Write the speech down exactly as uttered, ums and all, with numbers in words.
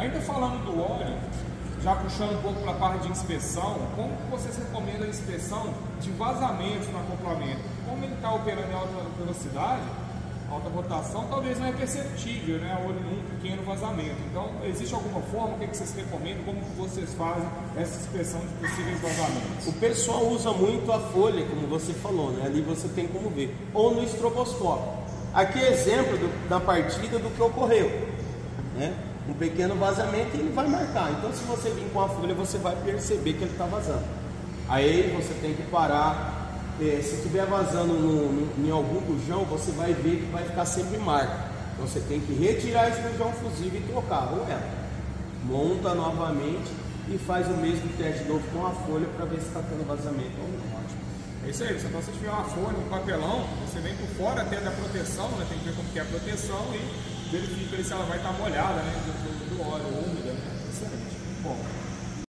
Ainda falando do óleo, já puxando um pouco para a parte de inspeção, como que vocês recomendam a inspeção de vazamentos no acoplamento? Como ele está operando em alta velocidade, alta rotação, talvez não é perceptível, né, a olho nu, um pequeno vazamento. Então, existe alguma forma, o que, que vocês recomendam, como que vocês fazem essa inspeção de possíveis vazamentos? O pessoal usa muito a folha, como você falou, né? Ali você tem como ver, ou no estroboscópio. Aqui é exemplo do, da partida do que ocorreu, né? Um pequeno vazamento e ele vai marcar. Então, se você vir com a folha, você vai perceber que ele está vazando. Aí você tem que parar. É, se estiver vazando no, no, em algum bujão, você vai ver que vai ficar sempre marca. Então você tem que retirar esse bujão fusível e trocar, ou é, monta novamente e faz o mesmo teste de novo com a folha para ver se está tendo vazamento ou não. Ótimo. É isso aí, então se tiver uma folha, um papelão, você vem por fora até da proteção, né? Tem que ver como que é a proteção e verifica se ela vai estar molhada, né? Do, do óleo, úmida, né? Excelente, muito bom.